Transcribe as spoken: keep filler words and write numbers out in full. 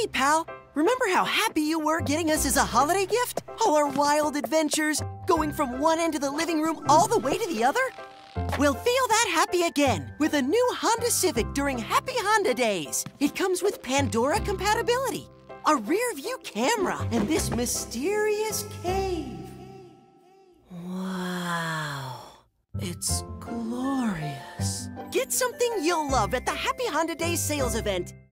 Hey, pal. Remember how happy you were getting us as a holiday gift? All our wild adventures, going from one end of the living room all the way to the other? We'll feel that happy again with a new Honda Civic during Happy Honda Days. It comes with Pandora compatibility, a rear-view camera, and this mysterious cave. Wow, it's glorious. Get something you'll love at the Happy Honda Days sales event.